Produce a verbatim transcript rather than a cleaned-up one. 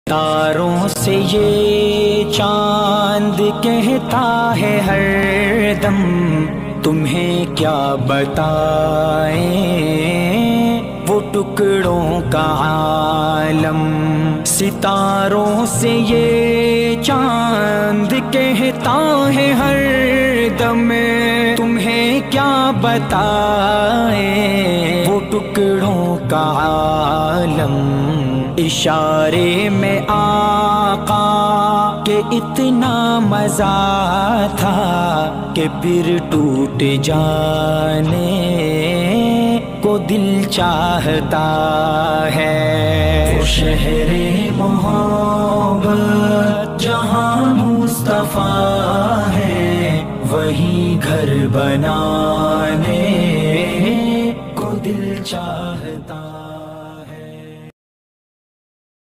تاروں سے یہ چاند کہتا ہے ہر دم، تمہیں کیا بتائیں وہ ٹکڑوں کا عالم۔ ستاروں سے یہ چاند کہتا ہے ہر دم، تمہیں کیا بتائیں وہ ٹکڑوں کا عالم۔ اشارے میں آقا کہ اتنا مزہ تھا کہ پھر ٹوٹ جانے کو دل چاہتا ہے۔ وہ شہر محبت جہاں مصطفیٰ ہے، وہی گھر بنانے